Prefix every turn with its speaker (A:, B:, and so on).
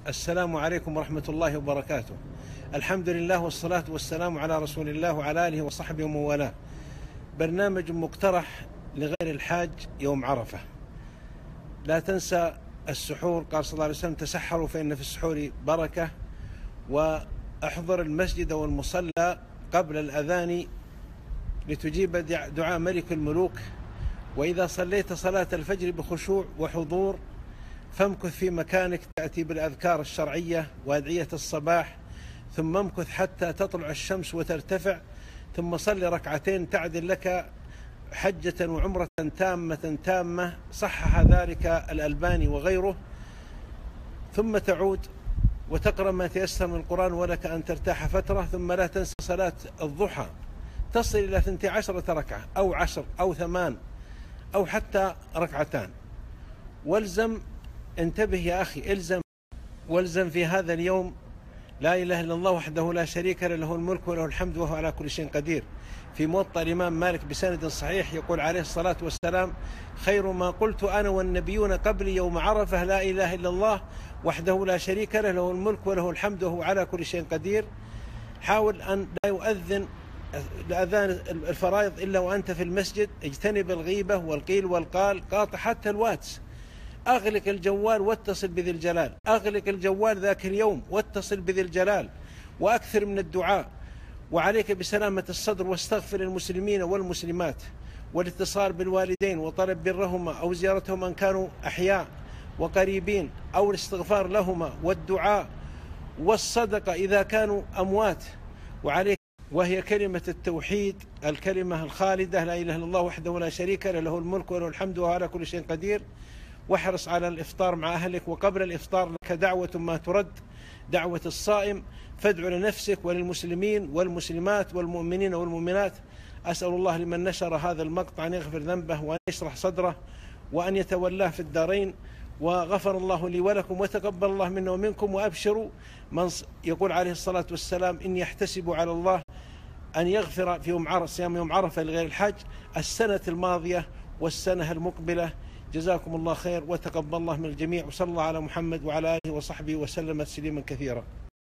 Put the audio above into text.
A: السلام عليكم ورحمة الله وبركاته. الحمد لله والصلاة والسلام على رسول الله وعلى آله وصحبه ومن والاه. برنامج مقترح لغير الحاج يوم عرفة. لا تنسى السحور، قال صلى الله عليه وسلم: تسحروا فإن في السحور بركة. وأحضر المسجد والمصلى قبل الأذان لتجيب دعاء ملك الملوك. وإذا صليت صلاة الفجر بخشوع وحضور فامكث في مكانك، تأتي بالأذكار الشرعية وأدعية الصباح، ثم امكث حتى تطلع الشمس وترتفع، ثم صل ركعتين تعدل لك حجة وعمرة تامة صحح ذلك الألباني وغيره. ثم تعود وتقرأ ما تيسر من القرآن ولك أن ترتاح فترة. ثم لا تنسى صلاة الضحى، تصل إلى 12 ركعة أو 10 أو 8 أو حتى ركعتان. والزم، انتبه يا أخي، والزم في هذا اليوم لا إله إلا الله وحده لا شريك له، له الملك وله الحمد وهو على كل شيء قدير. في موطأ الإمام مالك بسند صحيح يقول عليه الصلاة والسلام: خير ما قلت أنا والنبيون قبلي يوم عرفة لا إله إلا الله وحده لا شريك له، له الملك وله الحمد وهو على كل شيء قدير. حاول أن لا يؤذن لأذان الفرائض إلا وأنت في المسجد. اجتنب الغيبة والقيل والقال، قاطع حتى الواتس. أغلق الجوال واتصل بذي الجلال، أغلق الجوال ذاك اليوم واتصل بذي الجلال، وأكثر من الدعاء. وعليك بسلامة الصدر، واستغفر المسلمين والمسلمات، والاتصال بالوالدين وطلب برهما أو زيارتهم إن كانوا أحياء وقريبين، أو الاستغفار لهما والدعاء والصدقة إذا كانوا أموات. وعليك، وهي كلمة التوحيد، الكلمة الخالدة: لا إله إلا الله وحده لا شريك له، له الملك وله الحمد وهو على كل شيء قدير. واحرص على الإفطار مع أهلك، وقبل الإفطار لك دعوة ما ترد، دعوة الصائم، فادع لنفسك وللمسلمين والمسلمات والمؤمنين والمؤمنات. أسأل الله لمن نشر هذا المقطع أن يغفر ذنبه وأن يشرح صدره وأن يتولاه في الدارين. وغفر الله لي ولكم وتقبل الله منا ومنكم. وأبشروا، من يقول عليه الصلاة والسلام: إني أحتسب على الله أن يغفر في صيام يوم عرفة لغير الحج السنة الماضية والسنة المقبلة. جزاكم الله خير وتقبل الله من الجميع، وصلى الله على محمد وعلى آله وصحبه وسلم تسليما كثيرا.